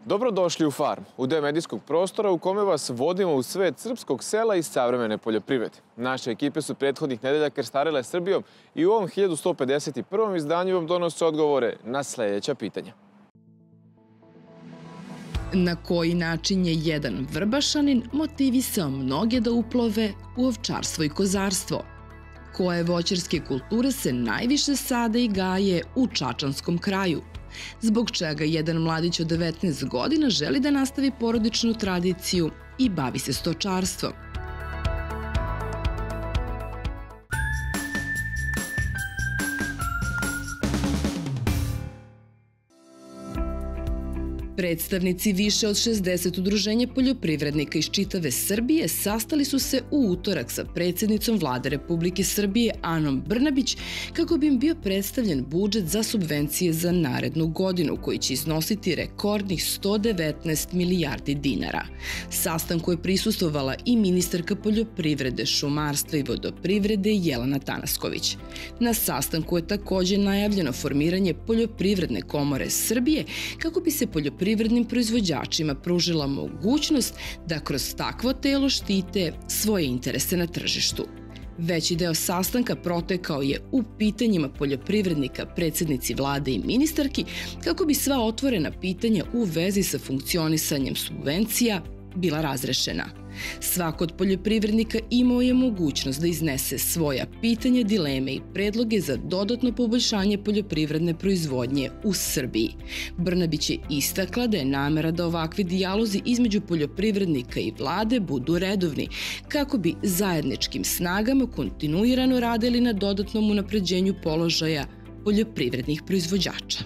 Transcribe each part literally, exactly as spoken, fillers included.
Dobrodošli u Farm, u deo medijskog prostora u kome vas vodimo u svet srpskog sela i savremene poljoprivrede. Naše ekipe su prethodnih nedelja krstarile Srbijom i u ovom hiljadu sto pedeset prvom izdanju vam donose odgovore na sledeća pitanja. Na koji način je jedan Vrbašanin motivisao mnoge da uplove u ovčarstvo i kozarstvo? Koje voćarske kulture se najviše sade i gaje u Čačanskom kraju? Zbog čega jedan mladić od devetnaest godina želi da nastavi porodičnu tradiciju i bavi se stočarstvom? Predstavnici više od šezdeset udruženja poljoprivrednika iz čitave Srbije sastali su se u utorak sa predsjednicom Vlade Republike Srbije Anom Brnabić kako bi im bio predstavljen budžet za subvencije za narednu godinu koji će iznositi rekordnih sto devetnaest milijardi dinara. Sastanku je prisustvovala i ministarka poljoprivrede, šumarstva i vodoprivrede Jelena Tanasković. Na sastanku je takođe najavljeno formiranje Poljoprivredne komore Srbije kako bi se poljoprivredne privrednim proizvođačima pružila mogućnost da kroz takvo telo štite svoje interese na tržištu. Veći deo sastanka protekao je u pitanjima poljoprivrednika, predsjednici vlade i ministarki kako bi sva otvorena pitanja u vezi sa funkcionisanjem subvencija bila razrešena. Svako od poljoprivrednika imao je mogućnost da iznese svoja pitanja, dileme i predloge za dodatno poboljšanje poljoprivredne proizvodnje u Srbiji. Brnabić je istakla da je namera da ovakvi dijalozi između poljoprivrednika i vlade budu redovni, kako bi zajedničkim snagama kontinuirano radili na dodatnom unapređenju položaja poljoprivrednih proizvođača.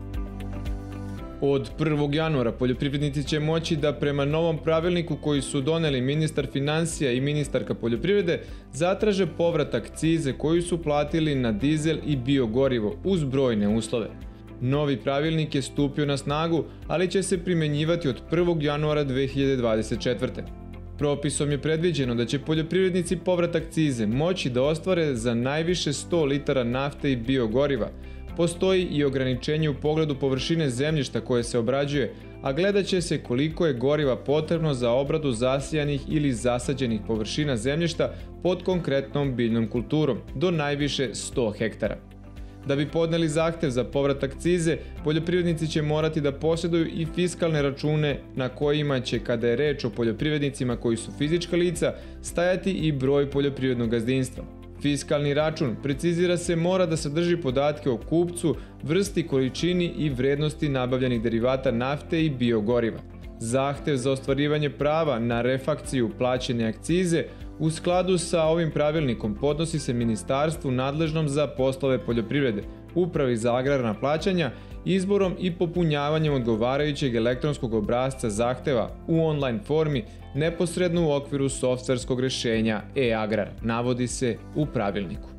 Od prvog januara poljoprivrednici će moći da prema novom pravilniku koji su doneli ministar finansija i ministarka poljoprivrede zatraže povrat akcize koju su platili na dizel i biogorivo uz brojne uslove. Novi pravilnik je stupio na snagu, ali će se primenjivati od prvog januara dve hiljade dvadeset četvrte. Propisom je predviđeno da će poljoprivrednici povrat akcize moći da ostvare za najviše sto litara nafte i biogoriva. Postoji i ograničenje u pogledu površine zemljišta koje se obrađuje, a gledat će se koliko je goriva potrebno za obradu zasijanih ili zasađenih površina zemljišta pod konkretnom biljnom kulturom, do najviše sto hektara. Da bi podneli zahtev za povrat akcize, poljoprivrednici će morati da posjeduju i fiskalne račune na kojima će, kada je reč o poljoprivrednicima koji su fizička lica, stajati i broj poljoprivrednog gazdinstva. Fiskalni račun, precizira se, mora da sadrži podatke o kupcu, vrsti, količini i vrednosti nabavljenih derivata nafte i biogoriva. Zahtev za ostvarivanje prava na refakciju plaćene akcize u skladu sa ovim pravilnikom podnosi se ministarstvu nadležnom za poslove poljoprivrede, Upravi za agrarna plaćanja, izborom i popunjavanjem odgovarajućeg elektronskog obrasca zahteva u online formi neposredno u okviru softverskog rešenja e-agrar, navodi se u pravilniku.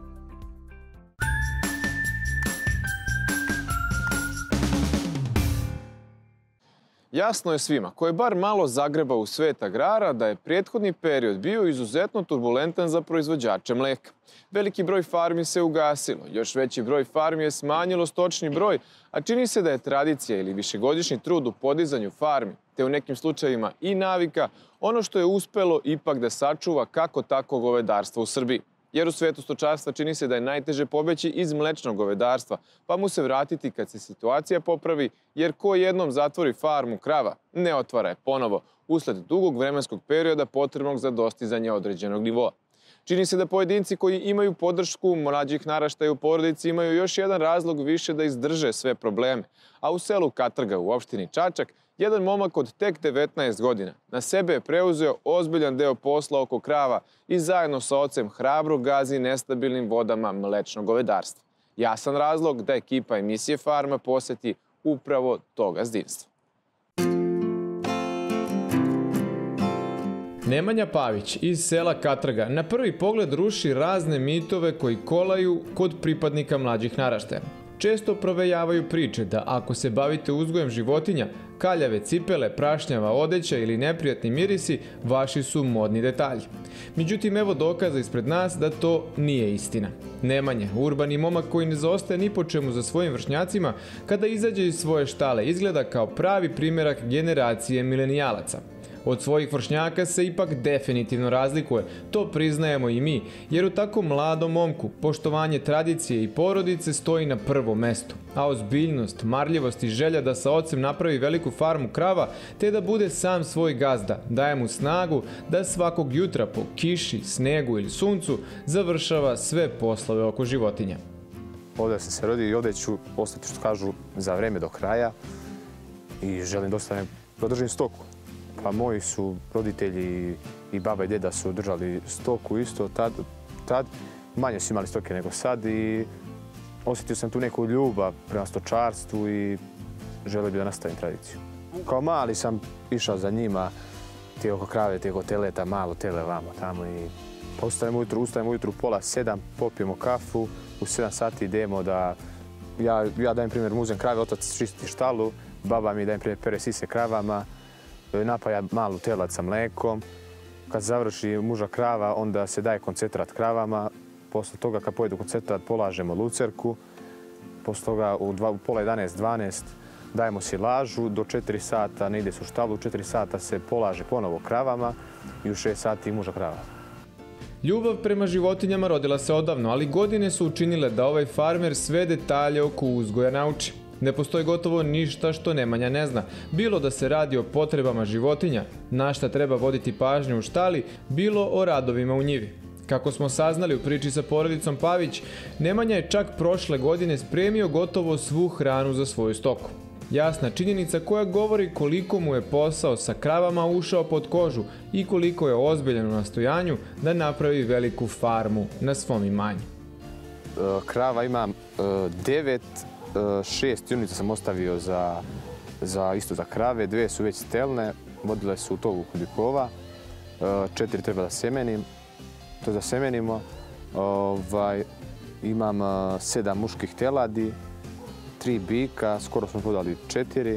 Jasno je svima, ko je bar malo zagreba u svet agrara, da je prethodni period bio izuzetno turbulentan za proizvođače mleka. Veliki broj farmi se ugasilo, još veći broj farmi je smanjilo stočni broj, a čini se da je tradicija ili višegodišnji trud u podizanju farmi, te u nekim slučajevima i navika, ono što je uspelo ipak da sačuva kako tako govedarstvo u Srbiji. Jer u svetu stočarstva čini se da je najteže pobeći iz mlečnog govedarstva, pa mu se vratiti kad se situacija popravi, jer ko jednom zatvori farmu krava, ne otvara je ponovo, usled dugog vremenskog perioda potrebnog za dostizanje određenog nivoa. Čini se da pojedinci koji imaju podršku mlađih naraštaja u porodici imaju još jedan razlog više da izdrže sve probleme, a u selu Katrga u opštini Čačak jedan momak od tek devetnaest godina na sebe je preuzeo ozbiljan deo posla oko krava i zajedno sa ocem hrabro gazi nestabilnim vodama mlečnog govedarstva. Jasan razlog da ekipa emisije Farma poseti upravo to gazdinstvo. Nemanja Pavić iz sela Katrga na prvi pogled ruši razne mitove koji kolaju kod pripadnika mlađih naraštaja. često provejavaju priče da ako se bavite uzgojem životinja, kaljave cipele, prašnjava odeća ili neprijatni mirisi vaši su modni detalji. Međutim, evo dokaza ispred nas da to nije istina. Nemanja, urbani momak koji ne zaostaje ni po čemu za svojim vršnjacima, kada izađe iz svoje štale izgleda kao pravi primjerak generacije milenijalaca. Od svojih vršnjaka se ipak definitivno razlikuje, to priznajemo i mi, jer u tako mladom momku poštovanje tradicije i porodice stoji na prvom mestu, a ozbiljnost, marljivost i želja da sa ocem napravi veliku farmu krava te da bude sam svoj gazda, daje mu snagu da svakog jutra po kiši, snegu ili suncu završava sve poslove oko životinja. Ovdje sam se rodio i ovdje ću ostati, što kažu, za vreme do kraja i želim da ostanem, da držim stoku. Pa moji su roditelji i baba i deda su držali stoku isto tad, tad. Manje su imali stoke nego sad i osjetio sam tu neku ljubav prema stočarstvu i želio bi da nastavim tradiciju. Kao mali sam išao za njima, ti oko krave, ti oko teleta, malo tele vamo tamo i pa ustajem ujutru, ustajem ujutru pola sedam, popijemo kafu, u sedam sati idemo da, ja, ja dajem primjer muzem krave, otac čisti štalu, baba mi dajem primjer pere sise kravama, napaja malu telad sa mlekom. Kad završi muža krava, onda se daje koncentrat kravama. Posle toga, kad pojedu koncentrat, polažemo lucerku. Posle toga, u, dva, u pola jedanaest, dvanaest dajemo silažu. Do četiri sata ne ide se u štalu, u četiri sata se polaže ponovo kravama i u šest sati muža krava. Ljubav prema životinjama rodila se odavno, ali godine su učinile da ovaj farmer sve detalje oko uzgoja nauči. Ne postoji gotovo ništa što Nemanja ne zna, bilo da se radi o potrebama životinja, na šta treba voditi pažnju u štali, bilo o radovima u njivi. Kako smo saznali u priči sa porodicom Pavić, Nemanja je čak prošle godine spremio gotovo svu hranu za svoju stoku. Jasna činjenica koja govori koliko mu je posao sa kravama ušao pod kožu i koliko je ozbiljan u nastojanju da napravi veliku farmu na svom imanju. Krava ima devet, šest junica sam ostavio za, za isto za krave, dve su već stelne, vodile su u tovu kubikova, četiri treba da semenim, to da semenimo. Ovaj, imam sedam muških teladi, tri bika, skoro smo podali četiri.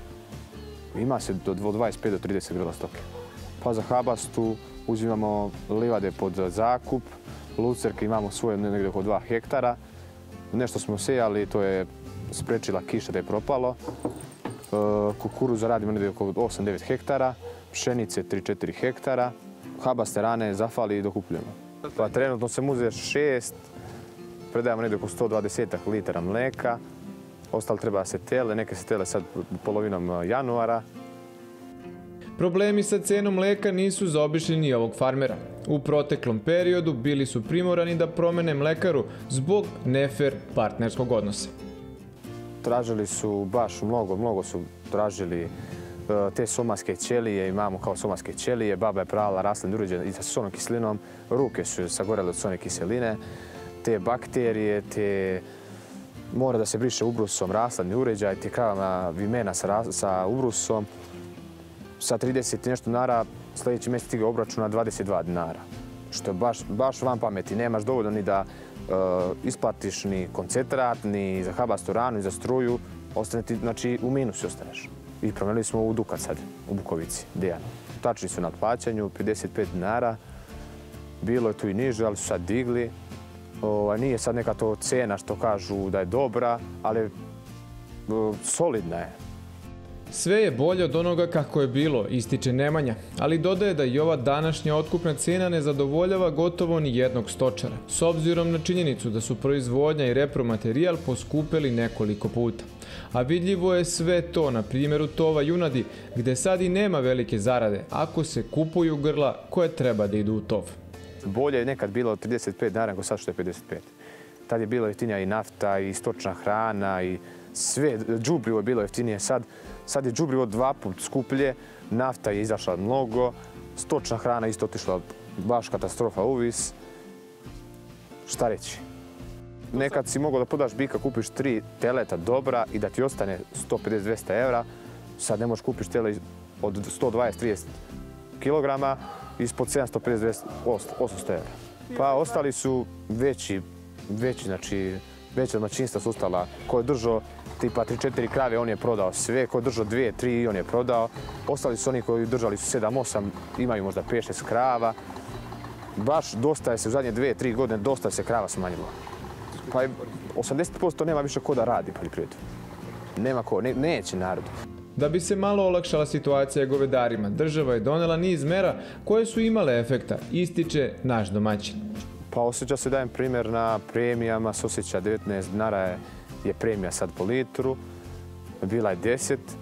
Ima se do dvadeset pet do trideset grla stoke. Pa za habastu uzimamo livade pod zakup, lucerke imamo svoje negdje oko dva hektara. Nešto smo sejali, to je sprečila kiša da je propalo. Kukuruza radimo negdje oko osam devet hektara, pšenice tri četiri hektara, habaste rane zafali i dokupljujemo. Pa trenutno se muze šest, predajemo negdje oko sto dvadeset litara mleka, ostalo treba da se tele, neke se tele sad polovinom januara. Problemi sa cenom mleka nisu zaobišli ni ovog farmera. U proteklom periodu bili su primorani da promene mlekaru zbog nefer partnerskog odnosa. Tražili su baš mnogo, mnogo su tražili te somarske ćelije, imamo kao somarske ćelije, baba je prala rastlin uređaj i sa sonom kiselinom, ruke su sagorele od sone kiseline, te bakterije, te mora da se briše ubrusom rastlin uređaj, te kravama vimena sa, sa ubrusom. Sa trideset i nešto dinara sljedeći mjesec stiga obračuna dvadeset dva dinara. Što je baš, baš van pameti. Nemaš dovoljno ni da uh, isplatiš ni koncentrat, ni za habastu ranu, ni za struju. Ostane ti, znači u minusu ostaneš. I promenili smo u Dukat sad, u Bukovici, Dejanu. Tačni su na plaćanju, pedeset pet dinara. Bilo je tu i niže, ali su sad digli. O, nije sad neka to cena što kažu da je dobra, ali uh, solidna je. Sve je bolje od onoga kako je bilo, ističe Nemanja, ali dodaje da i ova današnja otkupna cena ne zadovoljava gotovo ni jednog stočara, s obzirom na činjenicu da su proizvodnja i repromaterijal poskupeli nekoliko puta. A vidljivo je sve to na primjeru tova junadi, gde sad i nema velike zarade ako se kupuju grla koje treba da idu u tov. Bolje je nekad bilo trideset pet dinara nego sad što je pedeset pet. Tad je bilo jeftinija i nafta i stočna hrana i sve, đubrivo je bilo jeftinije. Sad, sad je đubrivo dva put skuplje, nafta je izašla mnogo, stočna hrana isto otišla, baš katastrofa uvis. Šta reći? Nekad si mogao da podaš bika, kupiš tri teleta dobra i da ti ostane sto pedeset do dvesta evra. Sad ne možeš kupiš tele od sto dvadeset do trideset kilograma ispod sedamsto pedeset do osamsto evra. Pa ostali su veći, veći, znači veća domaćinstva su ostala. Ko je držao tipa tri četiri krave, on je prodao sve. Ko je držao dvije tri, on je prodao. Ostali su oni koji držali su sedam osam, imaju možda pet šest krava. Baš dosta je se u zadnje dvije tri godine, dosta se krava smanjilo. Pa je osamdeset posto nema više ko da radi poljoprivredu. Nema ko, ne, neće narod. Da bi se malo olakšala situacija govedarima, država je donela niz mera koje su imale efekta, ističe naš domaćin. Pa osjeća se, dajem primjer na premijama, se osjeća devetnaest dinara je, je premija sad po litru, bila je deset. E,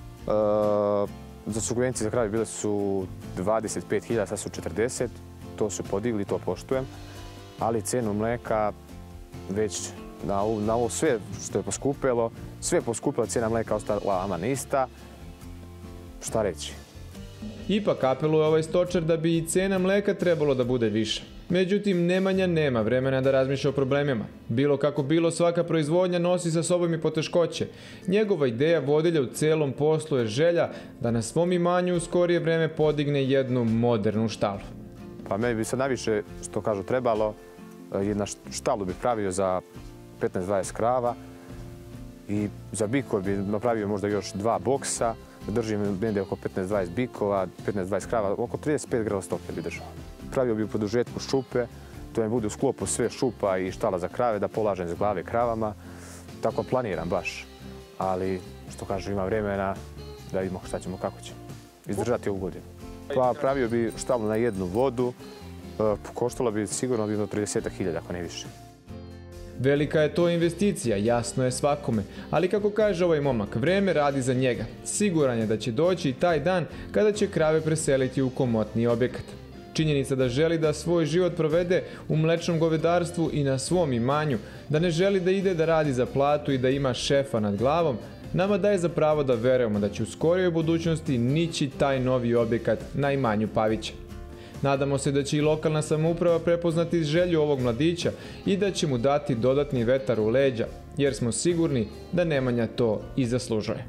za subvencije za krave bile su dvadeset pet hiljada, sad su četrdeset. To su podigli, to poštujem. Ali cenu mleka već na, na ovo sve što je poskupilo, sve je poskupilo, cijena mleka ostala aman ista. Šta reći? Ipak apeluje ovaj stočar da bi i cena mleka trebalo da bude više. Međutim, Nemanja nema vremena da razmišlja o problemima. Bilo kako bilo, svaka proizvodnja nosi sa sobom i poteškoće. Njegova ideja vodilja u celom poslu je želja da na svom imanju u skorije vreme podigne jednu modernu štalu. Pa meni bi sad najviše, što kažu, trebalo, jedna štalu bi pravio za petnaest dvadeset krava i za bikove bi napravio možda još dva boksa. Držim negdje oko petnaest dvadeset bikova, petnaest dvadeset krava, oko trideset pet grla stoke bi držao. Pravio bi u produžetku šupe, to mi bude u sklopu sve šupa i štala za krave, da polažem za glave kravama. Tako planiram baš, ali što kažu, ima vremena da vidimo šta ćemo, kako ćemo izdržati ovu godinu. Pa pravio bi štalu na jednu vodu, koštalo bi sigurno bi do trideset hiljada, ako ne više. Velika je to investicija, jasno je svakome, ali kako kaže ovaj momak, vreme radi za njega. Siguran je da će doći i taj dan kada će krave preseliti u komotniji objekat. Činjenica da želi da svoj život provede u mlečnom govedarstvu i na svom imanju, da ne želi da ide da radi za platu i da ima šefa nad glavom, nama daje za pravo da verujemo da će u skorijoj budućnosti nići taj novi objekat na imanju Pavića. Nadamo se da će i lokalna samouprava prepoznati želju ovog mladića i da će mu dati dodatni vetar u leđa, jer smo sigurni da Nemanja to i zaslužuje.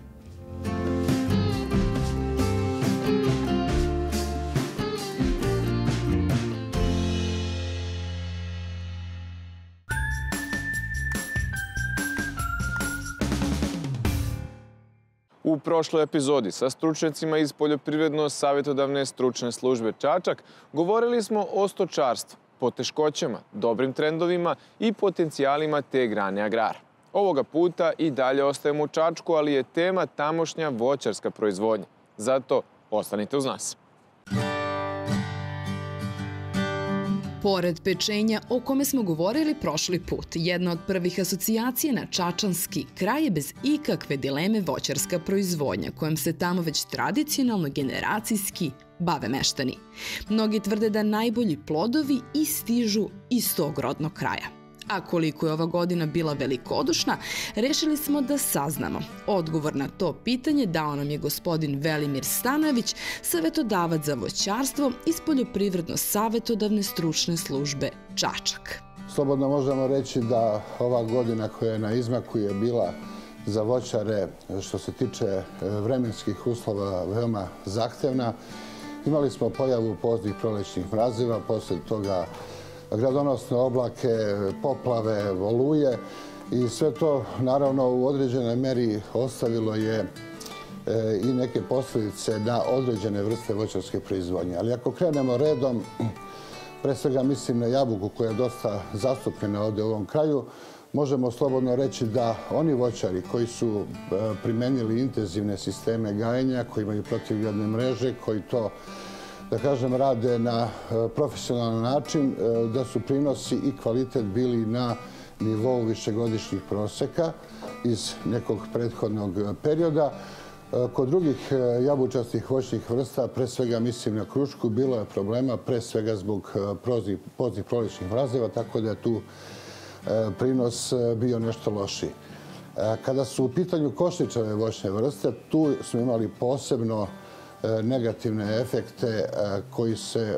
U prošloj epizodi sa stručnjacima iz Poljoprivredno-savjetodavne stručne službe Čačak govorili smo o stočarstvu, poteškoćama, dobrim trendovima i potencijalima te grane agrara. Ovoga puta i dalje ostajemo u Čačku, ali je tema tamošnja voćarska proizvodnja. Zato ostanite uz nas. Pored pečenja o kome smo govorili prošli put, jedna od prvih asocijacija na čačanski kraj je bez ikakve dileme voćarska proizvodnja, kojom se tamo već tradicionalno generacijski bave meštani. Mnogi tvrde da najbolji plodovi i stižu iz tog rodnog kraja. A koliko je ova godina bila velikodušna, rešili smo da saznamo. Odgovor na to pitanje dao nam je gospodin Velimir Stanojević, savetodavac za voćarstvo iz Poljoprivredno-savjetodavne stručne službe Čačak. Slobodno možemo reći da ova godina koja je na izmaku je bila za voćare, što se tiče vremenskih uslova, veoma zahtevna. Imali smo pojavu poznih prolećnih mrazeva, posle toga gradonosne oblake, poplave, oluje i sve to naravno u određenoj meri ostavilo je i neke posljedice na određene vrste voćarske proizvodnje. Ali ako krenemo redom, pre svega mislim na jabuku koja je dosta zastupljena ovdje u ovom kraju, možemo slobodno reći da oni voćari koji su primenili intenzivne sisteme gajenja, koji imaju protivgradne mreže, koji to da kažem, rade na profesionalan način, da su prinosi i kvalitet bili na nivou višegodišnjih proseka iz nekog prethodnog perioda. Kod drugih jabučastih voćnih vrsta, pre svega mislim na krušku, bilo je problema pre svega zbog poznih prolećnih mrazeva, tako da je tu prinos bio nešto lošiji. Kada su u pitanju košničave voćne vrste, tu smo imali posebno negativne efekte koji se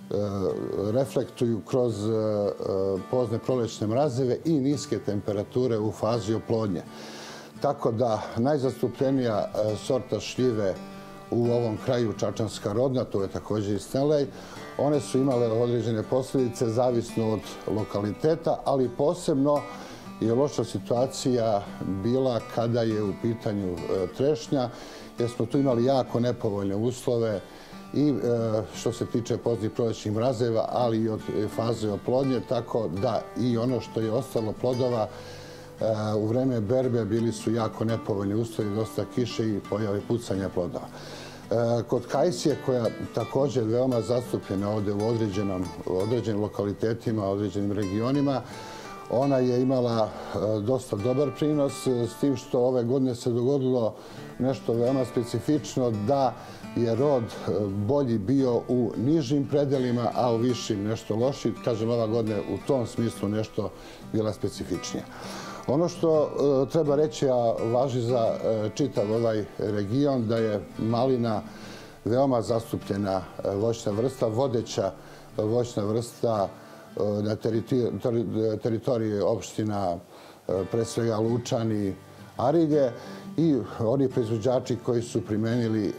reflektuju kroz pozne prolećne mrazeve i niske temperature u fazi oplodnje. Tako da najzastupljenija sorta šljive u ovom kraju, čačanska rodna, to je također i Stenlej, one su imale određene posljedice zavisno od lokaliteta, ali posebno je loša situacija bila kada je u pitanju trešnja, jer smo tu imali jako nepovoljne uslove i što se tiče poznih prolećnih mrazeva, ali i od faze oplodnje, tako da i ono što je ostalo plodova u vreme berbe bili su jako nepovoljni uslovi, dosta kiše i pojave pucanja plodova. Kod kajsije, koja također veoma zastupljena ovdje u određenim lokalitetima, određenim regionima, ona je imala dosta dobar prinos, s tim što ove godine se dogodilo nešto veoma specifično, da je rod bolji bio u nižim predelima, a u višim nešto loši. Kažem, ova godina u tom smislu nešto bila specifičnija. Ono što treba reći, a važi za čitav ovaj region, da je malina veoma zastupljena voćna vrsta, vodeća voćna vrsta na teritoriji opština, pre svega Lučani, Arilje, i oni proizvođači koji su primenili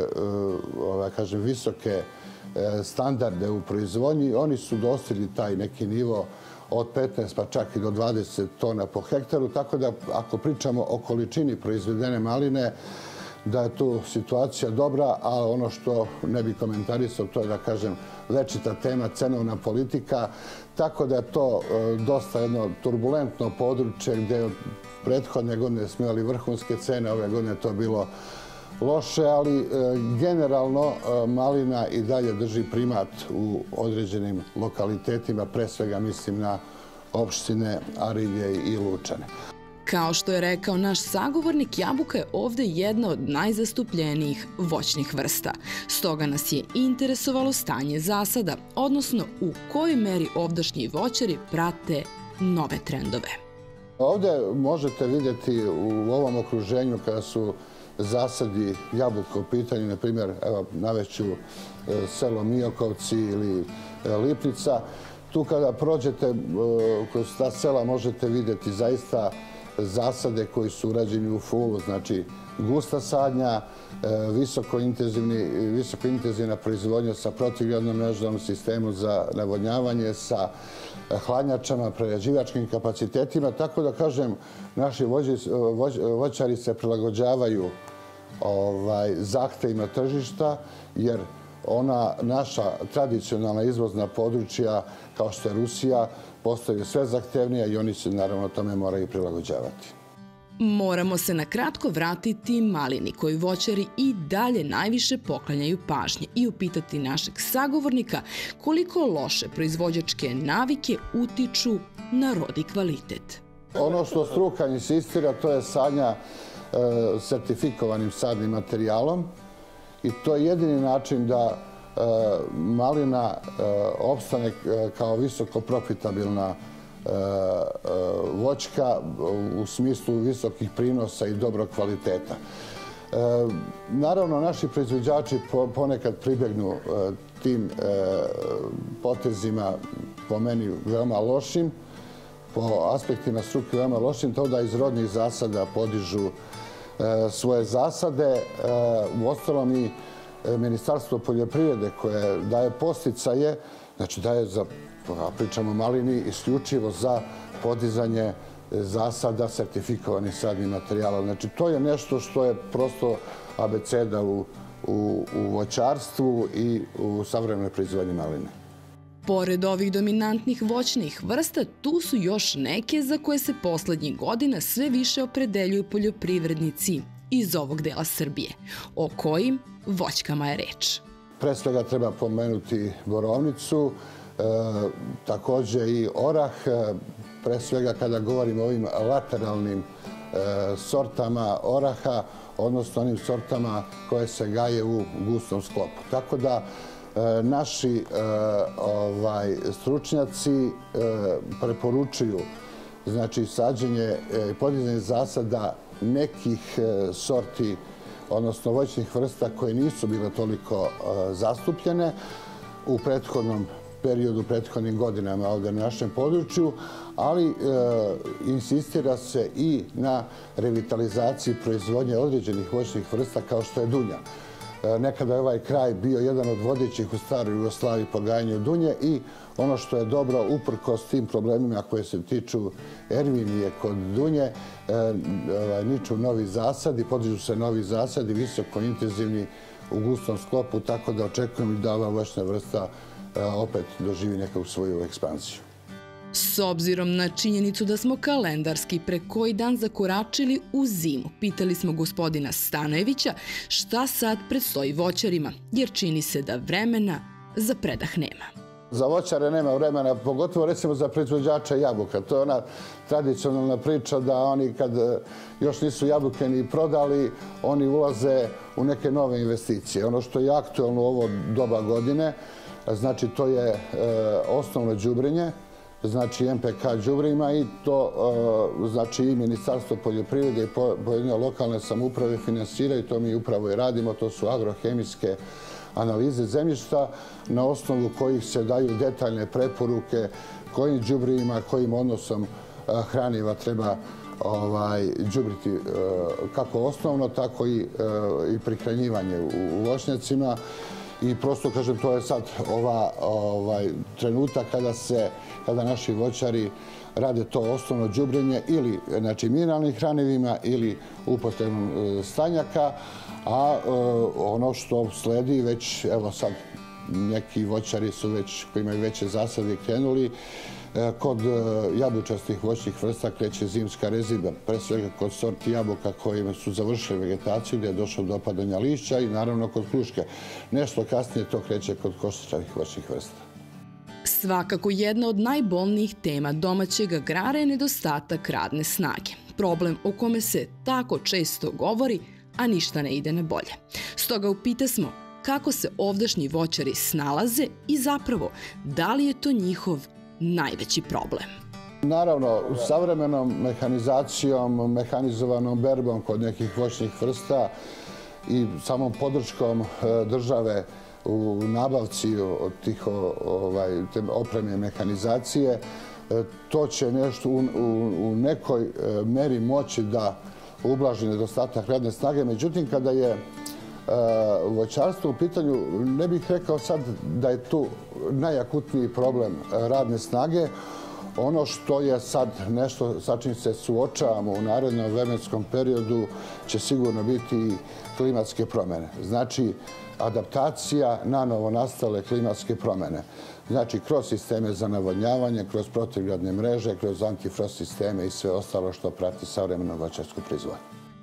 visoke standarde u proizvodnji, oni su dostigli taj neki nivo od petnaest pa čak i do dvadeset tona po hektaru, tako da ako pričamo o količini proizvedene maline, da je tu situacija dobra, a ono što ne bi komentarisao, to je, da kažem, večita tema, cenovna politika, tako da je to dosta jedno turbulentno područje gdje od prethodne godine smo imali vrhunske cene, ove godine je to bilo loše, ali generalno malina i dalje drži primat u određenim lokalitetima, pre svega mislim na opštine Arilje i Lučane. Kao što je rekao naš sagovornik, jabuka je ovde jedna od najzastupljenijih voćnih vrsta. Stoga nas je interesovalo stanje zasada, odnosno u kojoj meri ovdašnji voćari prate nove trendove. Ovde možete vidjeti u ovom okruženju kada su zasadi jabuka u pitanju, na primjer, evo, navešću selo Mijokovci ili Lipnica. Tu kada prođete kroz ta sela možete vidjeti zaista zasade koji su urađeni u fulu, znači gusta sadnja, visoko intenzivna proizvodnja sa protivgradnom mrežom, sistemu za navodnjavanje, sa hladnjačama, prerađivačkim kapacitetima. Tako da, kažem, naši voćari se prilagođavaju zahtevima tržišta, jer ona naša tradicionalna izvozna područja, kao što je Rusija, postaju sve zahtevnija i oni se naravno tome moraju prilagođavati. Moramo se na kratko vratiti malini koju voćari i dalje najviše poklanjaju pažnje i upitati našeg sagovornika koliko loše proizvođačke navike utiču na rod i kvalitet. Ono što struka insistira, to je sadnja sertifikovanim sadnim materijalom i to je jedini način da malina opstane kao visoko profitabilna voćka u smislu visokih prinosa i dobrog kvaliteta. Naravno, naši proizvođači ponekad pribegnu tim potezima, po meni veoma lošim, po aspektima struke veoma lošim, to da iz rodnih zasada podižu svoje zasade. Uostalom i Ministarstvo poljoprivrede koje daje posticaje, znači daje za, pričamo o malini, isključivo za podizanje zasada sertifikovanih sadnih materijala. Znači to je nešto što je prosto abeceda u, u, u voćarstvu i u savremenoj proizvodnji maline. Pored ovih dominantnih voćnih vrsta, tu su još neke za koje se poslednjih godina sve više opredeljuju poljoprivrednici iz ovog dela Srbije. O kojim voćkama je reč? Pre svega treba pomenuti borovnicu, e, također i orah, pre svega kada govorimo o ovim lateralnim e, sortama oraha, odnosno onim sortama koje se gaje u gustom sklopu. Tako da e, naši e, ovaj, stručnjaci e, preporučuju, znači, sađenje i podizanje zasada nekih sorti, odnosno voćnih vrsta koje nisu bile toliko zastupljene u prethodnom periodu, prethodnim godinama ovdje na našem području, ali insistira se i na revitalizaciji proizvodnje određenih voćnih vrsta kao što je dunja. Nekada je ovaj kraj bio jedan od vodećih u staroj Jugoslaviji po gajanju dunje i ono što je dobro, uprkos tim problemima koje se tiču ervinije kod dunje, niču novi zasadi, podižu se novi zasadi, visoko intenzivni u gustom sklopu, tako da očekujem da ova voćna vrsta opet doživi neku svoju ekspansiju. S obzirom na činjenicu da smo kalendarski pre koji dan zakoračili u zimu, pitali smo gospodina Stanojevića šta sad predstoji voćarima, jer čini se da vremena za predah nema. Za voćare nema vremena, pogotovo recimo za proizvođača jabuka. To je ona tradicionalna priča da oni kad još nisu jabuke ni prodali, oni ulaze u neke nove investicije. Ono što je aktualno u ovo doba godine, znači to je osnovno đubrenje, znači em pe ka đubrima i to znači i Ministarstvo poljoprivrede i pojedine lokalne samouprave finansiraju, to mi upravo i radimo, to su agrohemijske analize zemljišta na osnovu kojih se daju detaljne preporuke kojim đubrima, kojim odnosom hraniva treba đubriti kako osnovno, tako i prihranjivanje u voćnjacima. I prosto, kažem, to je sad trenutak kada naši voćari rade to osnovno đubrenje ili mineralnim hranivima ili upotrebom stanjaka, a ono što sledi već, evo sad, neki voćari su već, koji imaju veće zasade, krenuli. Kod jabučastih voćnih vrsta kreće zimska rezidba, pre svega kod sorti jabuka kojima su završili vegetaciju, gdje je došlo do opadanja lišća i naravno kod kruške. Nešto kasnije to kreće kod košničarih voćnih vrsta. Svakako jedna od najbolnijih tema domaćeg agrara je nedostatak radne snage. Problem o kome se tako često govori, a ništa ne ide na bolje. Stoga upitasmo kako se ovdašnji voćari snalaze i zapravo da li je to njihov najveći problem. Naravno, savremenom mehanizacijom, mehanizovanom berbom kod nekih voćnih vrsta i samom podrškom države u nabavci tih opreme mehanizacije, to će nešto u nekoj meri moći da ublaži nedostatak radne snage. Međutim, kada je voćarstvo u pitanju, ne bih rekao sad da je tu najakutniji problem radne snage. Ono što je sad nešto sa čim se suočavamo u narednom vremenskom periodu će sigurno biti i klimatske promjene. Znači, adaptacija na novonastale klimatske promjene. Znači, kroz sisteme za navodnjavanje, kroz protivgradne mreže, kroz antifrost sisteme i sve ostalo što prati savremenu voćarsku proizvodnju.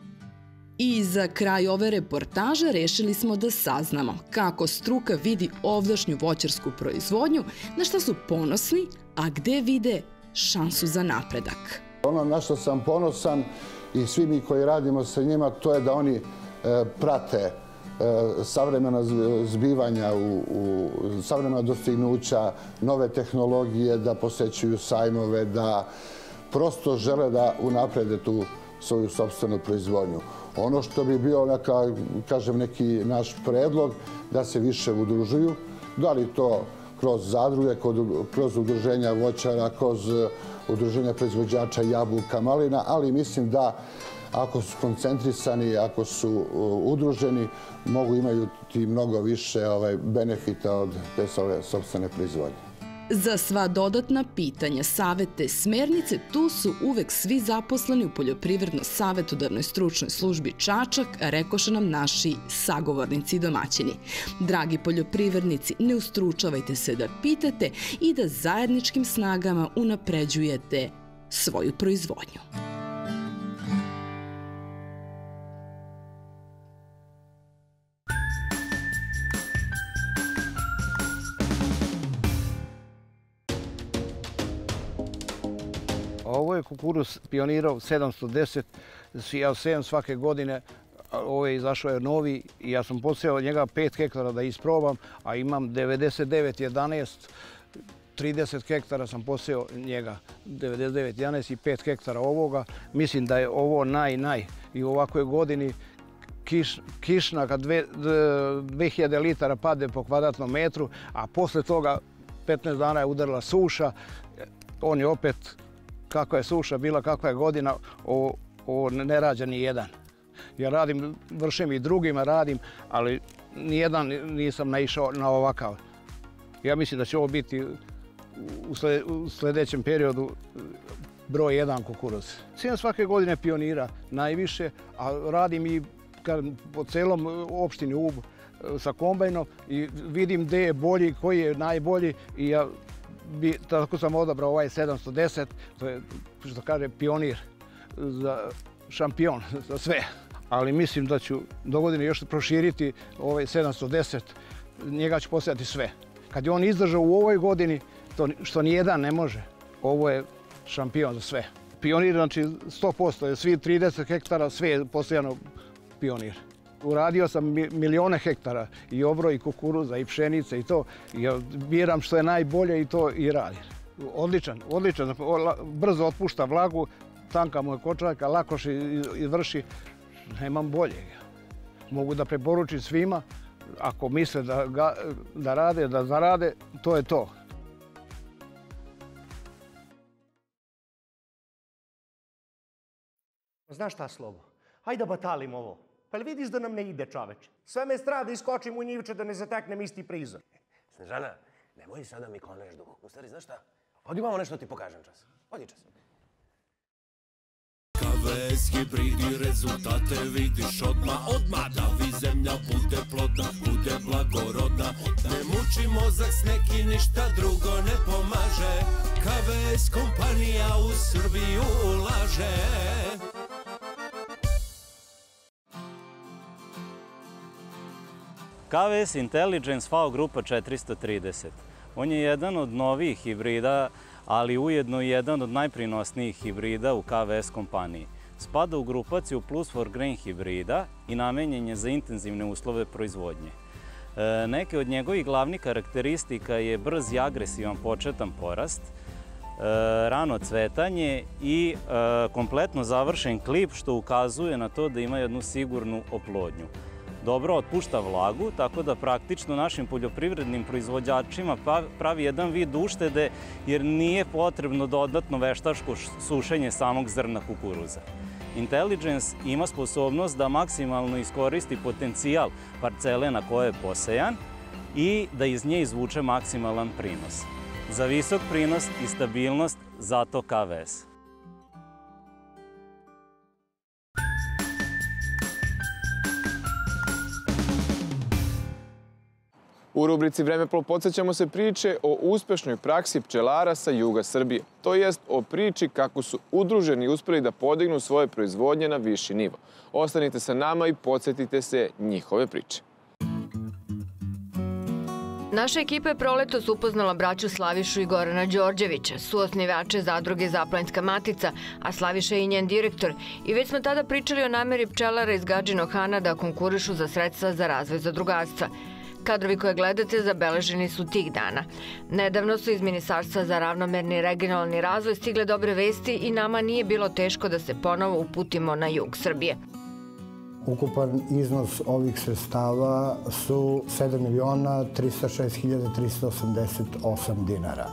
I za kraj ove reportaže rešili smo da saznamo kako struka vidi ovdašnju voćarsku proizvodnju, na šta su ponosni, a gde vide šansu za napredak. Ono na što sam ponosan i svi mi koji radimo sa njima, to je da oni prate savremena zbivanja, savremena dostignuća, nove tehnologije, da posećuju sajmove, da prosto žele da unaprede tu svoju sopstvenu proizvodnju. Ono što bi bio, kažem, neki naš predlog da se više udružuju, da li to kroz zadruge, kroz udruženja voćara, kroz udruženja proizvođača jabuka, malina, ali mislim da ako su koncentrisani, ako su udruženi, mogu imaju ti mnogo više benefita od te svoje sopstvene proizvodnje. Za sva dodatna pitanja, savete, smernice, tu su uvek svi zaposleni u Poljoprivredno-savetodavnoj stručnoj službi Čačak, rekoše nam naši sagovornici i domaćini. Dragi poljoprivrednici, ne ustručavajte se da pitate i da zajedničkim snagama unapređujete svoju proizvodnju. Ovo je kukuruz Pionirov sedamsto deset, ja sejem svake godine, ovo je izašao novi i ja sam posejao njega pet hektara da isprobam, a imam devedeset devet jedanaest, trideset hektara sam posejao njega, devedeset devet jedanaest i pet hektara ovoga. Mislim da je ovo naj, naj i u ovakvoj godini kišna kad dve hiljade litara pade po kvadratnom metru, a posle toga petnaest dana je udarila suša, on je opet, kakva je suša bila, kakva je godina, ovo ne rađa ni jedan. Ja radim, vršim i drugima radim, ali nijedan nisam naišao na ovakav. Ja mislim da će ovo biti u sljedećem periodu broj jedan kukuruz. Cijenim svake godine pionira najviše, a radim i po celom opštini Ub sa kombajnom i vidim gde je bolji, koji je najbolji i ja bi, tako sam odabrao ovaj sedamsto deset, to je, što kaže, pionir, za šampion, za sve. Ali mislim da ću do godine još proširiti ovaj sedamsto deset, njega ću posijati sve. Kad je on izdržao u ovoj godini, to što nijedan ne može, ovo je šampion za sve. Pionir, znači sto posto, svi trideset hektara, sve je posijano pionir. Uradio sam milione hektara i obroj, i kukuruza, i pšenice i to. Ja biram što je najbolje i to i radim. Odličan, odličan, brzo otpušta vlagu, tanka mu je kočarka, lako se vrši, nemam boljeg. Mogu da preporučim svima, ako misle da, ga, da rade, da zarade, to je to. Znaš šta, Slobo? Hajde da batalim ovo. Pa li vidiš da nam ne ide, čoveče? Sve me strada da iskočim u njivče da ne zateknem isti prizor. Snežana, nemoj sada mi kloneš duh. U stvari, znaš šta? Odi malo nešto ti pokažem čas. Odi čas. K V S hibridi, rezultate vidiš odmah, odmah. Da vi zemlja bude plodna, bude blagorodna. Ne muči mozak s neki, ništa drugo ne pomaže. K V S kompanija u Srbiju ulaže. K V S Intelligence V grupa četiristo trideset. On je jedan od novijih hibrida, ali ujedno i jedan od najprinosnijih hibrida u K V S kompaniji. Spada u grupaciju Plus for Grain hibrida i namenjen je za intenzivne uslove proizvodnje. E, neke od njegovih glavnih karakteristika je brz i agresivan početan porast, e, rano cvetanje i e, kompletno završen klip, što ukazuje na to da ima jednu sigurnu oplodnju. Dobro otpušta vlagu, tako da praktično našim poljoprivrednim proizvođačima pravi jedan vid uštede jer nije potrebno dodatno veštačko sušenje samog zrna kukuruza. Intelligence ima sposobnost da maksimalno iskoristi potencijal parcele na kojoj je posejan i da iz nje izvuče maksimalan prinos. Za visok prinos i stabilnost, zato K V S. U rubrici Vremeplov podsjećamo se priče o uspešnoj praksi pčelara sa juga Srbije. To jest o priči kako su udruženi uspeli da podignu svoje proizvodnje na viši nivo. Ostanite sa nama i podsjetite se njihove priče. Naša ekipa je proletos upoznala braću Slavišu i Gorana Đorđevića, suosnivače zadruge Zaplanjska matica, a Slaviša je i njen direktor. I već smo tada pričali o nameri pčelara iz Gadžinog Hana da konkurišu za sredstva za razvoj zadrugarstva. Kadrovi koje gledate zabeleženi su tih dana. Nedavno su iz Ministarstva za ravnomerni regionalni razvoj stigle dobre vesti i nama nije bilo teško da se ponovo uputimo na jug Srbije. Ukupan iznos ovih sredstava su sedam miliona trista šest hiljada trista osamdeset osam dinara.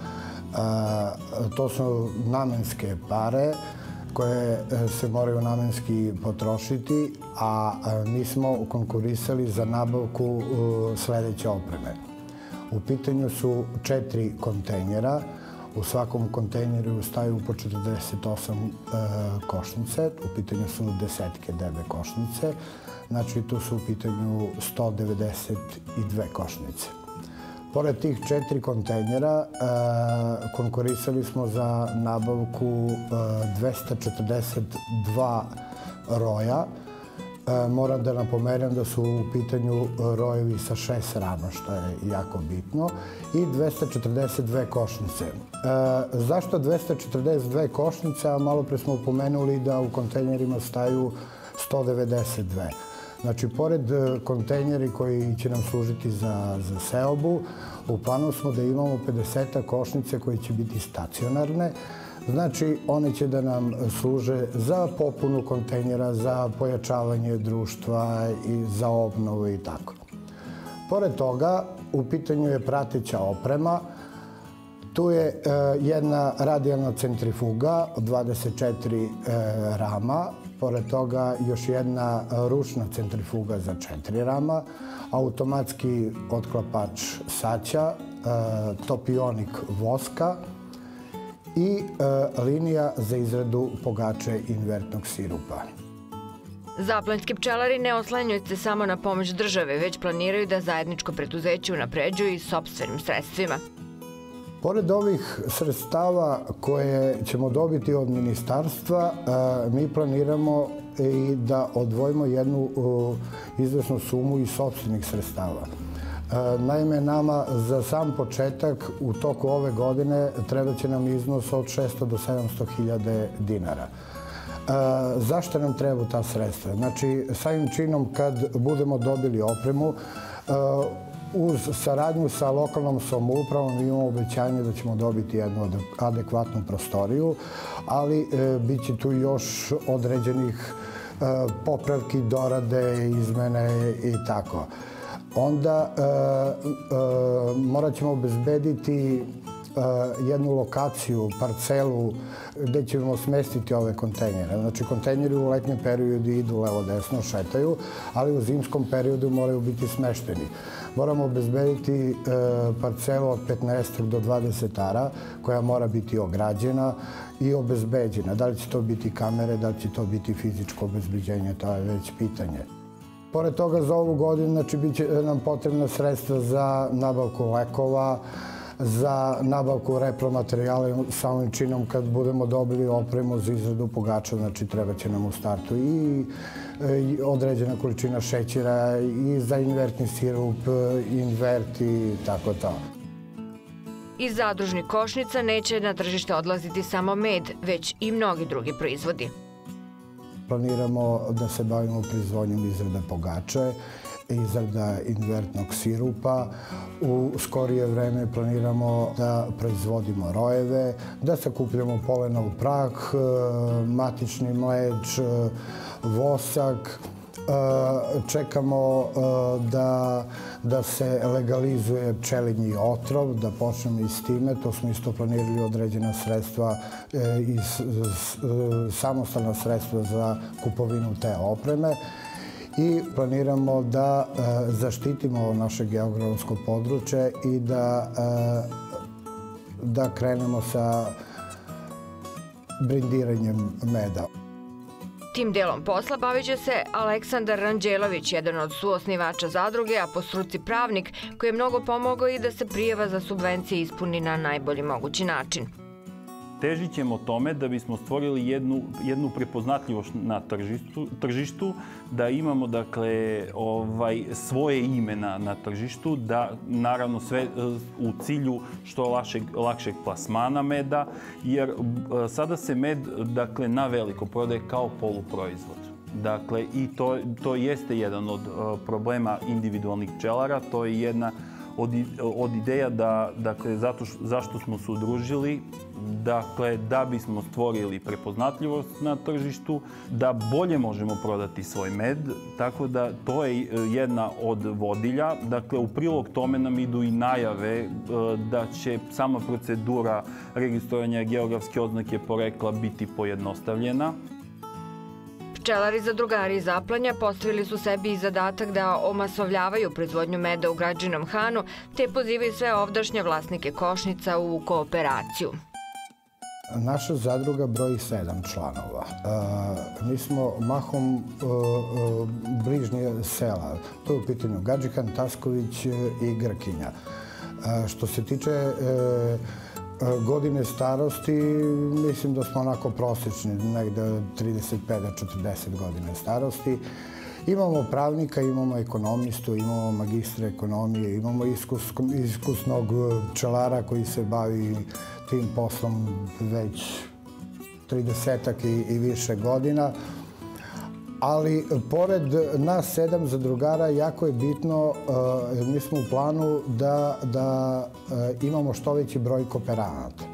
To su namenske pare koje se moraju namenski potrošiti, a mi smo konkurisali za nabavku sledeće opreme. U pitanju su četiri kontejnera. U svakom kontejneru staju po četrdeset osam košnice. U pitanju su desetke debe košnice. Znači, tu su u pitanju sto devedeset dve košnice. Pored tih četiri kontejnera konkurisali smo za nabavku dvesta četrdeset dva roja. Moram da napomenem da su u pitanju rojevi sa šest rama, što je jako bitno, i dvesta četrdeset dve košnice. Zašto dvesta četrdeset dve košnice? Malo pre smo pomenuli da u kontejnerima staju sto devedeset dve. Znači, pored kontejneri koji će nam služiti za, za seobu, u planu smo da imamo pedeset košnice koje će biti stacionarne. Znači, one će da nam služe za popunu kontejnera, za pojačavanje društva i za obnovu i tako. Pored toga, u pitanju je prateća oprema. Tu je jedna radijalna centrifuga od dvadeset četiri rama, pored toga još jedna ručna centrifuga za četiri rama, automatski otklapač saća, topionik voska i linija za izradu pogače invertnog sirupa. Zaplanjski pčelari ne oslanjaju se samo na pomoć države, već planiraju da zajedničko preduzeće unapređuju i sopstvenim sredstvima. Pored ovih sredstava koje ćemo dobiti od ministarstva, mi planiramo i da odvojimo jednu izvesnu sumu iz sopstvenih sredstava. Naime, nama za sam početak u toku ove godine treba će nam iznos od šesto do sedamsto hiljada dinara. Zašto nam treba ta sredstva? Znači, samim činom kad budemo dobili opremu, uz saradnju sa lokalnom samoupravom imamo obećanje da ćemo dobiti jednu adekvatnu prostoriju, ali bit će tu još određenih popravki, dorade, izmene i tako. Onda morat ćemo obezbediti jednu lokaciju, parcelu gde ćemo smestiti ove kontejnere. Znači, kontejneri u letnjem periodu idu levo-desno, šetaju, ali u zimskom periodu moraju biti smešteni. Moramo obezbediti parcelu od petnaest do dvadeset ara koja mora biti ograđena i obezbeđena. Da li će to biti kamere, da li će to biti fizičko obezbeđenje, to je već pitanje. Pored toga, za ovu godinu, znači, bit će nam potrebna sredstva za nabavku lekova, za nabavku repromaterijala samim činom kad budemo dobili opremu za izradu pogača, znači treba će nam u startu i određena količina šećera i za invertni sirup, invert i tako to. Iz zadružnih košnica neće na tržište odlaziti samo med, već i mnogi drugi proizvodi. Planiramo da se bavimo proizvodnjom izrade pogače, izrada invertnog sirupa. U skorije vreme planiramo da proizvodimo rojeve, da sakupljamo polenov prah, matični mleč, vosak. Čekamo da se legalizuje pčelinji otrov, da počnemo i s time. To smo isto planirali određena sredstva, samostalna sredstva za kupovinu te opreme. I planiramo da zaštitimo naše geografsko područje i da krenemo sa brendiranjem meda. Tim delom posla bavit će se Aleksandar Ranđelović, jedan od suosnivača zadruge, a po struci pravnik, koji je mnogo pomogao i da se prijava za subvencije ispuni na najbolji mogući način. Težit ćemo tome da bismo stvorili jednu prepoznatljivost na tržištu, da imamo svoje ime na tržištu, da naravno sve u cilju što lakšeg plasmana meda, jer sada se med na veliko prodaje kao poluproizvod. Dakle, i to jeste jedan od problema individualnih pčelara, to je jedna od ideja zašto smo se udružili, dakle, da bismo stvorili prepoznatljivost na tržištu, da bolje možemo prodati svoj med, tako da to je jedna od vodilja. Dakle, u prilog tome nam idu i najave da će sama procedura registrovanja geografske oznake porekla biti pojednostavljena. Pčelari zadrugari iz Zaplanja postavili su sebi i zadatak da omasovljavaju proizvodnju meda u Gadžinom Hanu, te pozivaju sve ovdašnje vlasnike košnica u kooperaciju. Naša zadruga broji sedam članova. Mi smo mahom bližnje sela. To je u pitanju Gadžihan, Tasković i Grkinja. Što se tiče godine starosti, mislim da smo onako prosječni, negde trideset pet do četrdeset godine starosti. Imamo pravnika, imamo ekonomistu, imamo magistra ekonomije, imamo iskusnog pčelara koji se bavi tim poslom već tridesetak i više godina. Ali, pored nas sedam zadrugara, jako je bitno, mi smo u planu da imamo što veći broj kooperanata.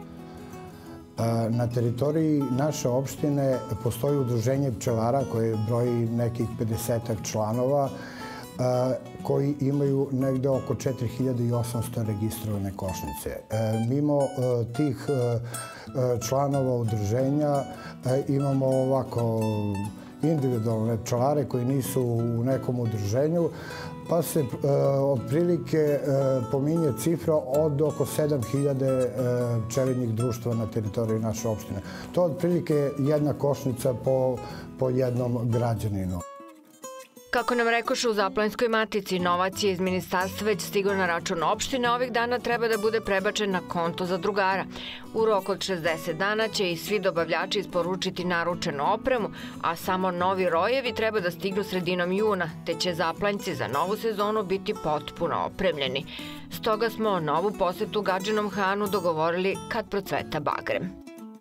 Na teritoriji naše opštine postoji udruženje pčelara koje broji nekih pedesetak članova koji imaju negde oko četiri hiljade osamsto registrovane košnice. Mimo tih članova udruženja imamo ovako individualne pčelare koji nisu u nekom udruženju, pa se otprilike pominje cifra od oko sedam hiljada pčelinjih društva na teritoriji naše opštine. To je otprilike jedna košnica po jednom građaninu. Kako nam rekoše u Zaplanjskoj matici, novac je iz ministarstva već stigao na račun opštine, ovih dana treba da bude prebačen na konto zadrugara. U roku od šezdeset dana će i svi dobavljači isporučiti naručenu opremu, a samo novi rojevi treba da stignu sredinom juna, te će Zaplanjci za novu sezonu biti potpuno opremljeni. Stoga smo novu posetu Gadžinom Hanu dogovorili kad procveta bagrem.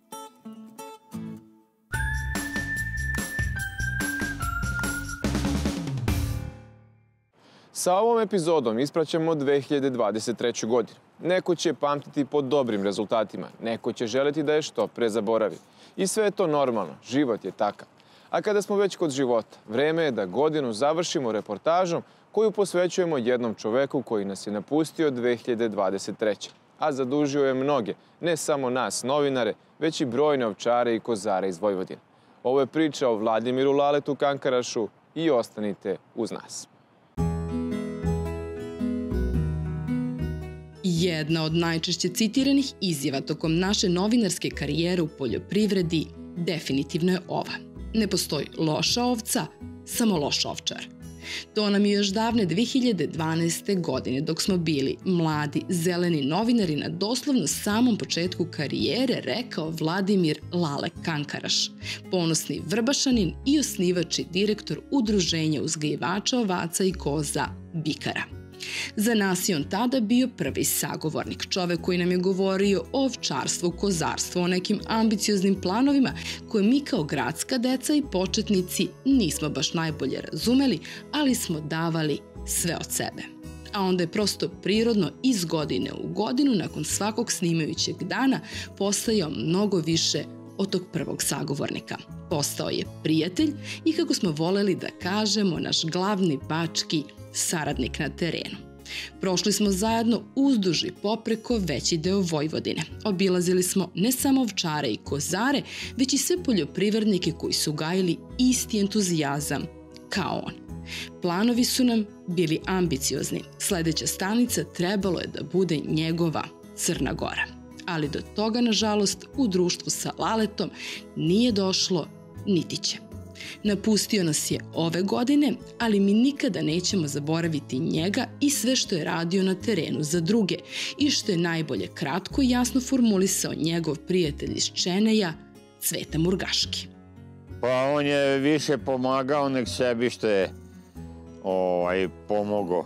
Sa ovom epizodom ispraćamo dve hiljade dvadeset treću. godinu. Neko će pamtiti po dobrim rezultatima, neko će želeti da je što pre zaboravi. I sve je to normalno, život je takav. A kada smo već kod života, vreme je da godinu završimo reportažom koju posvećujemo jednom čoveku koji nas je napustio dve hiljade dvadeset treće. A zadužio je mnoge, ne samo nas, novinare, već i brojne ovčare i kozare iz Vojvodine. Ovo je priča o Vladimiru Laletu Kankarašu i ostanite uz nas. Jedna od najčešće citiranih izjava tokom naše novinarske karijere u poljoprivredi definitivno je ova. Ne postoji loša ovca, samo loš ovčar. To nam je još davne dve hiljade dvanaeste. godine, dok smo bili mladi, zeleni novinari na doslovno samom početku karijere, rekao Vladimir Lale Kankaraš, ponosni Vrbašanin i osnivač i direktor Udruženja uzgajivača ovaca i koza Bikara. Za nas je on tada bio prvi sagovornik, čovek koji nam je govorio o ovčarstvu, kozarstvu, o nekim ambicioznim planovima koje mi kao gradska deca i početnici nismo baš najbolje razumeli, ali smo davali sve od sebe. A onda je prosto prirodno iz godine u godinu, nakon svakog snimajućeg dana, postajao mnogo više od tog prvog sagovornika. Postao je prijatelj i, kako smo voleli da kažemo, naš glavni bački saradnik na terenu. Prošli smo zajedno uzduž i popreko veći deo Vojvodine. Obilazili smo ne samo ovčare i kozare, već i sve poljoprivrednike koji su gajili isti entuzijazam kao on. Planovi su nam bili ambiciozni. Sledeća stanica trebalo je da bude njegova Crna Gora. Ali do toga, nažalost, u društvu sa Laletom nije došlo, niti će. Napustio nas je ove godine, ali mi nikada nećemo zaboraviti njega i sve što je radio na terenu za druge i što je najbolje kratko i jasno formulisao njegov prijatelj iz Čeneja, Cveta Murgaški. Pa on je više pomagao nek sebi što je ovaj, pomogao.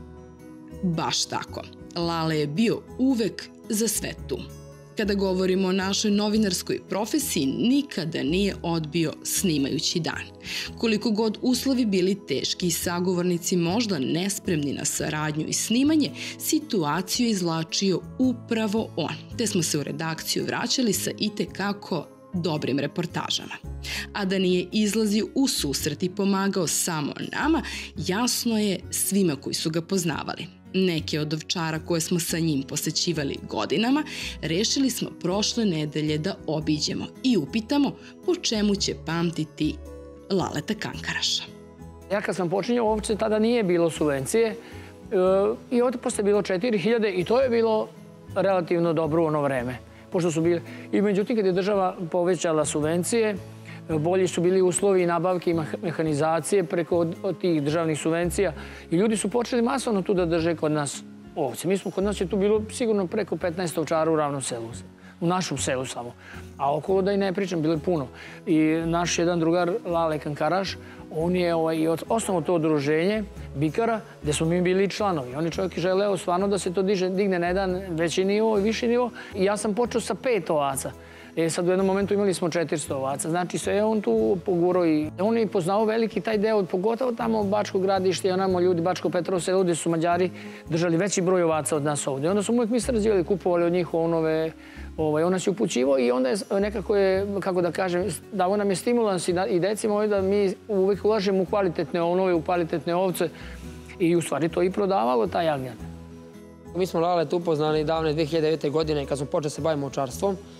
Baš tako. Lale je bio uvek za sve tu. Kada govorimo o našoj novinarskoj profesiji, nikada nije odbio snimajući dan. Koliko god uslovi bili teški i sagovornici možda nespremni na saradnju i snimanje, situaciju je izvlačio upravo on, te smo se u redakciju vraćali sa itekako dobrim reportažama. A da nije izlazio u susret i pomagao samo nama, jasno je svima koji su ga poznavali. Neke od ovčara koje smo sa njim posećivali godinama, rešili smo prošle nedelje da obiđemo i upitamo po čemu će pamtiti Laleta Kankaraša. Ja kad sam počinjao ovce, tada nije bilo subvencije i ovdje posle je bilo četiri hiljade i to je bilo relativno dobro u ono vreme. Pošto su bili... I međutim, kad je država povećala subvencije, bolji su bili uslovi i nabavke i mehanizacije preko tih državnih subvencija i ljudi su počeli masovno tu da drže kod nas ovce. Mi smo, kod nas je tu bilo sigurno preko petnaest ovčara u ravnom selu, u našem selu samo. A okolo da i ne pričam, bilo je puno. I naš jedan drugar, Lale Kankaraš, on je i osnovno to udruženje Bikara, gde smo mi bili članovi. On je čovjek želeo stvarno da se to digne na jedan veći nivo i viši nivo. I ja sam počeo sa pet ovaca. E sad u jednom momentu imali smo četiristo ovaca. Znači sve je on tu pogurao i on je poznao veliki taj deo, pogotovo tamo Bačko gradište i onamo ljudi, Bačko Petrovo selo, gde su Mađari držali veći broj ovaca od nas ovdje. Onda su uvijek mi srazivali, kupovali od njih onove, on nas je upućivao i onda je nekako je, kako da kažem, davo nam je stimulans i deci moji da mi uvijek ulažemo u kvalitetne onove, u kvalitetne ovce i u stvari to i prodavalo taj jagnjad. Mi smo Lalet upoznali davne dve hiljade devete. godine kad smo počeli se bavimo ovčarstvom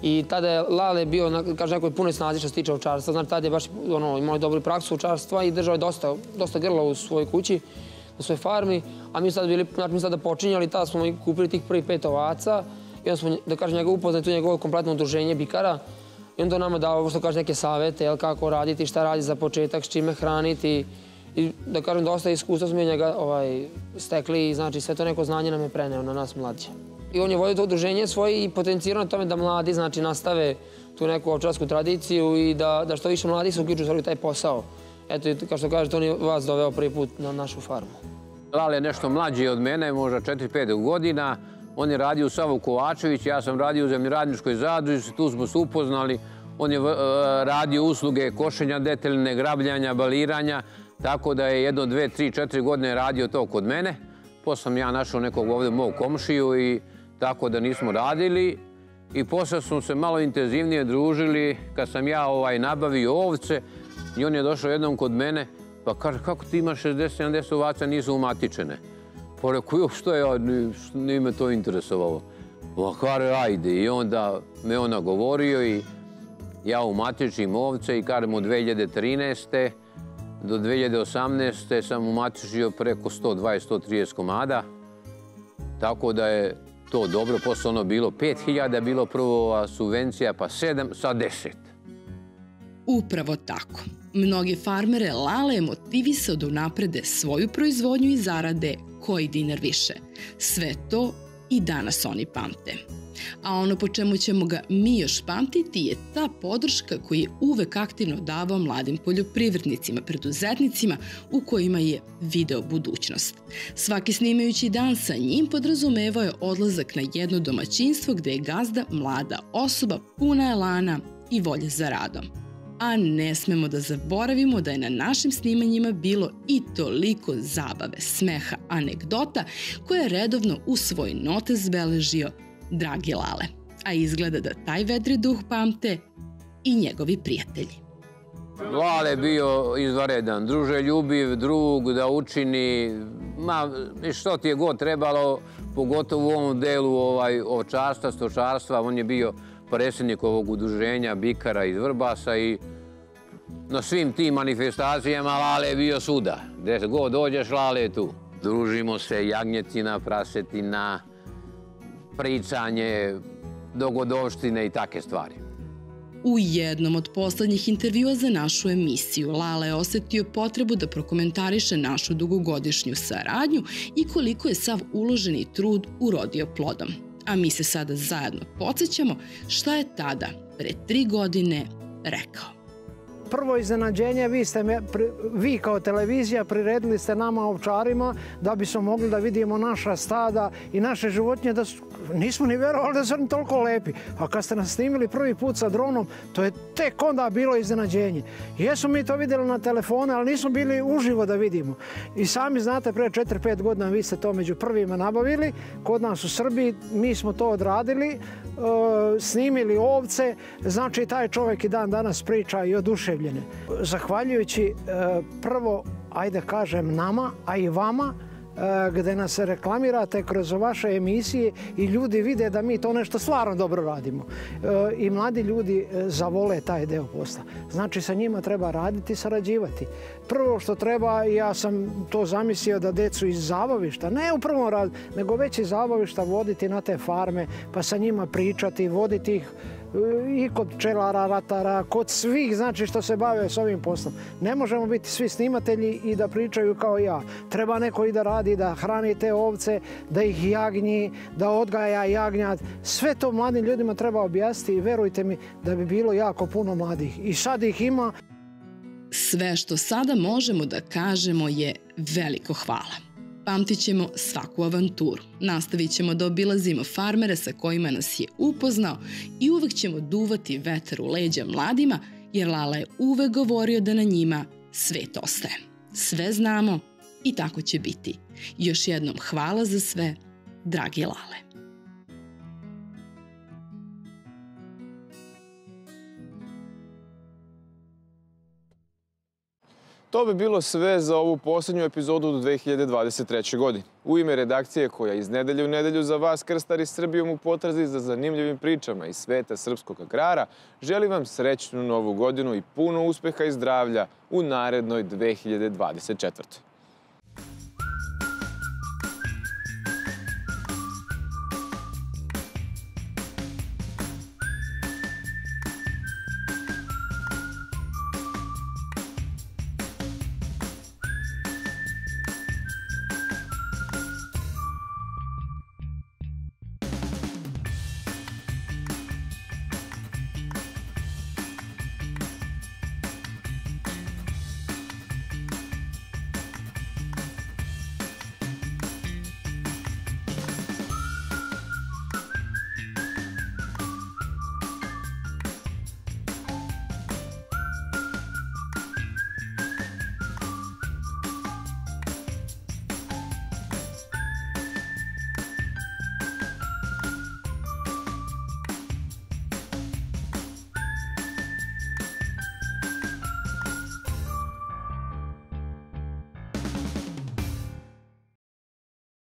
I tada je Lale bio na, kaže, nekoj punoj snazi što se tiče ovčarstva. Znači, tada je baš ono, imao dobru praksu ovčarstva i držao je dosta, dosta grla u svojoj kući, na svojoj farmi. A mi sad bili, znači, mi sada počinjali, tada smo kupili tih prvih pet ovaca. I onda smo, da kažem, njega upoznali tu njegovo kompletno udruženje bikara. I onda nama dao, što kaže, neke savete, jel, kako raditi, šta raditi za početak, s čime hraniti. I da kažem, dosta iskustva smo njega ovaj, stekli i znači sve to neko znanje nam je preneo na nas mlađe. I on je vodio to udruženje svoje i potencirao na tome da mladi znači, nastave tu neku ovčarsku tradiciju i da, da što više mladi se uključuju u taj posao. Eto, kao što kažete, on je vas doveo prvi put na našu farmu. Lale je nešto mlađi od mene, možda četiri pet godina. On je radio u Savu Kovačević, ja sam radio u zemljoradničkoj zadruzi, tu smo se upoznali. On je radio usluge košenja deteline, grabljanja, baliranja, tako da je jedno, dve, tri, četiri godine radio to kod mene. Posle sam ja našao nekog ovdje mog komšiju i tako da nismo radili. I posle smo se malo intenzivnije družili kad sam ja ovaj, nabavio ovce i on je došao jednom kod mene pa kaže kako ti imaš šezdeset sedamdeset ovaca nisu umatičene. Pa rekao, što je, nije me to interesovalo. Pa kaže, ajde. I onda me ona govorio i ja umatičim ovce i kažem od dve hiljade trinaeste. do dve hiljade osamnaeste. sam umatičio preko sto dvadeset do sto trideset komada. Tako da je to dobro. Posle ono bilo pet hiljada, bilo prvo subvencija, pa sedam, sad deset. Upravo tako. Mnoge farmere Lale je motivisao da unaprede svoju proizvodnju i zarade koji dinar više. Sve to i danas oni pamte. A ono po čemu ćemo ga mi još pamtiti je ta podrška koju je uvek aktivno davao mladim poljoprivrednicima, preduzetnicima u kojima je video budućnost. Svaki snimajući dan sa njim podrazumevao je odlazak na jedno domaćinstvo gde je gazda mlada osoba puna elana i volje za radom. A ne smemo da zaboravimo da je na našim snimanjima bilo i toliko zabave, smeha, anegdota koje je redovno u svoj notes beležio dragi Lale. A izgleda da taj vedri duh pamte i njegovi prijatelji. Lale je bio izvaredan, druželjubiv, drug, da učini, ma što ti je god trebalo, pogotovo u ovom delu ovaj, ovčarstva, stočarstva. On je bio predsjednik ovog udruženja bikara iz Vrbasa i na svim tim manifestacijama Lale je bio svuda. Gde god dođeš, Lale je tu. Družimo se, jagnjetina, prasetina, pričanje, dogodovštine i take stvari. U jednom od poslednjih intervjua za našu emisiju Lale je osetio potrebu da prokomentariše našu dugogodišnju saradnju i koliko je sav uloženi trud urodio plodom. A mi se sada zajedno podsjećamo šta je tada, pre tri godine, rekao. Prvo iznenađenje, vi, ste me, vi kao televizija priredili ste nama ovčarima da bismo mogli da vidimo naša stada i naše životinje, da su, nismo ni verovali da su oni toliko lepi. A kad ste nas snimili prvi put sa dronom, to je tek onda bilo iznenađenje. Jesmo mi to vidjeli na telefone, ali nismo bili uživo da vidimo. I sami znate, pre četiri pet godina vi ste to među prvima nabavili. Kod nas u Srbiji mi smo to odradili, snimili ovce, znači taj čovjek i dan danas priča i oduševljene. Zahvaljujući prvo, ajde kažem, nama, a i vama, gde nas reklamirate kroz vaše emisije i ljudi vide da mi to nešto stvarno dobro radimo. I mladi ljudi zavole taj deo posla. Znači sa njima treba raditi i sarađivati. Prvo što treba, ja sam to zamislio da decu iz zabavišta, ne u prvom radu, nego već iz zabavišta voditi na te farme, pa sa njima pričati, voditi ih i kod pčelara, ratara, kod svih znači što se bave s ovim poslom. Ne možemo biti svi snimatelji i da pričaju kao ja. Treba neko i da radi, da hrani te ovce, da ih jagnji, da odgaja jagnjad. Sve to mladim ljudima treba objasniti i verujte mi da bi bilo jako puno mladih. I sad ih ima. Sve što sada možemo da kažemo je veliko hvala. Pamtit ćemo svaku avanturu, nastavit ćemo da obilazimo farmere sa kojima nas je upoznao i uvek ćemo duvati vetar u leđa mladima, jer Lala je uvek govorio da na njima svet ostaje. Sve znamo i tako će biti. Još jednom hvala za sve, dragi Lale. To bi bilo sve za ovu posljednju epizodu do dve hiljade dvadeset treće. godine. U ime redakcije koja iz nedelje u nedelju za vas krstari Srbijom u potrazi za zanimljivim pričama iz sveta srpskog agrara, želim vam srećnu novu godinu i puno uspeha i zdravlja u narednoj dve hiljade dvadeset četvrtoj.